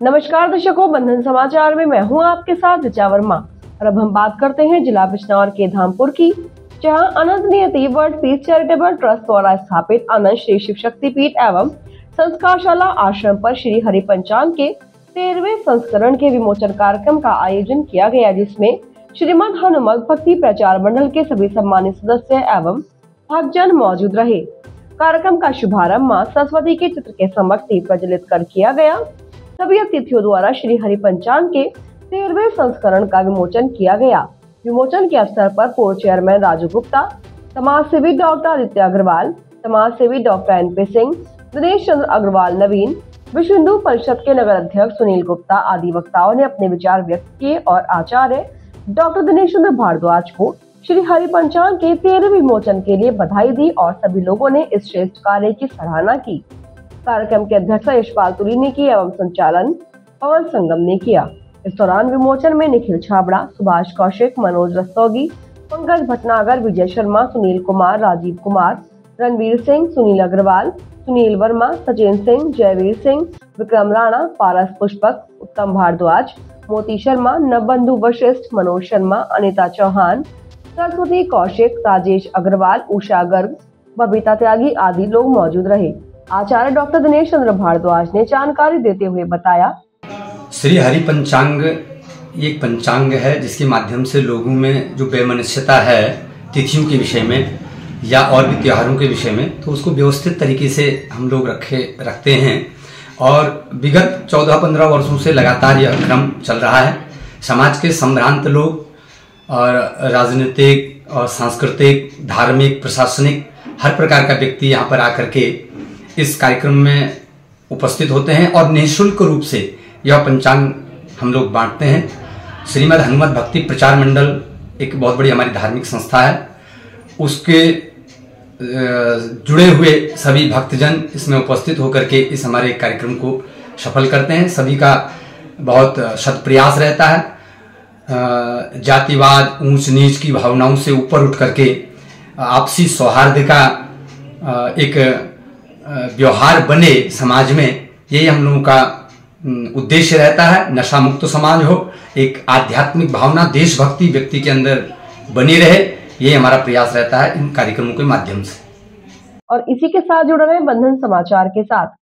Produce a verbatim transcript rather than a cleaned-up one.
नमस्कार दर्शकों, बंधन समाचार में मैं हूं आपके साथ ऋचा वर्मा। और अब हम बात करते हैं जिला बिजनौर के धामपुर की, जहां अनंत नियति वर्ल्ड पीस चैरिटेबल ट्रस्ट द्वारा स्थापित अनंत श्री शिव शक्ति पीठ एवं संस्कारशाला आश्रम पर श्री हरि पंचांग के तेरहवें संस्करण के विमोचन कार्यक्रम का आयोजन किया गया, जिसमें श्रीमद हनुमत भक्ति प्रचार मंडल के सभी सम्मानित सदस्य एवं भक्तजन मौजूद रहे। कार्यक्रम का शुभारंभ मां सरस्वती के चित्र के समक्ष दीप प्रज्वलित कर किया गया। सभी अतिथियों द्वारा श्री हरि पंचांग के तेरहवें संस्करण का विमोचन किया गया। विमोचन के अवसर पर पूर्व चेयरमैन राजू गुप्ता, समाज सेवी डॉक्टर आदित्य अग्रवाल, समाज सेवी doctor N P Singh, Dinesh Chandra Agrawal Naveen, Vishwa Hindu परिषद के नगर अध्यक्ष सुनील गुप्ता आदि वक्ताओं ने अपने विचार व्यक्त किए और आचार्य डॉक्टर दिनेश चंद्र भारद्वाज को श्री हरि पंचांग के तेरहवें विमोचन के लिए बधाई दी और सभी लोगों ने इस श्रेष्ठ कार्य की सराहना की। कार्यक्रम के अध्यक्ष यशपाल तुरी ने की एवं संचालन पवन संगम ने किया। इस दौरान विमोचन में निखिल छाबड़ा, सुभाष कौशिक, मनोज रस्तोगी, पंकज भटनागर, विजय शर्मा, सुनील कुमार, राजीव कुमार, रणवीर सिंह, सुनील अग्रवाल, सुनील वर्मा, सचिन सिंह, जयवीर सिंह, विक्रम राणा, पारस पुष्पक, उत्तम भारद्वाज, मोती शर्मा, नवबंधु वशिष्ठ, मनोज शर्मा, अनिता चौहान, सरस्वती कौशिक, राजेश अग्रवाल, उषा गर्ग, बबीता त्यागी आदि लोग मौजूद रहे। आचार्य डॉक्टर दिनेश चंद्र भारद्वाज ने जानकारी देते हुए बताया, श्री हरि पंचांग एक पंचांग है जिसके माध्यम से लोगों में जो वैमनस्यता है तिथियों के विषय में या और भी त्योहारों के विषय में, तो उसको व्यवस्थित तरीके से हम लोग रखे रखते हैं। और विगत चौदह पंद्रह वर्षों से लगातार यह क्रम चल रहा है। समाज के संभ्रांत लोग और राजनीतिक और सांस्कृतिक, धार्मिक, प्रशासनिक हर प्रकार का व्यक्ति यहाँ पर आकर के इस कार्यक्रम में उपस्थित होते हैं और निःशुल्क रूप से यह पंचांग हम लोग बांटते हैं। श्रीमद हनुमत भक्ति प्रचार मंडल एक बहुत बड़ी हमारी धार्मिक संस्था है, उसके जुड़े हुए सभी भक्तजन इसमें उपस्थित होकर के इस हमारे कार्यक्रम को सफल करते हैं। सभी का बहुत शत प्रयास रहता है। जातिवाद, ऊंच नीच की भावनाओं से ऊपर उठ करके आपसी सौहार्द का एक व्यवहार बने समाज में, यही हम लोगों का उद्देश्य रहता है। नशा मुक्त समाज हो, एक आध्यात्मिक भावना, देशभक्ति व्यक्ति के अंदर बनी रहे, ये हमारा प्रयास रहता है इन कार्यक्रमों के माध्यम से। और इसी के साथ जुड़ रहे बंधन समाचार के साथ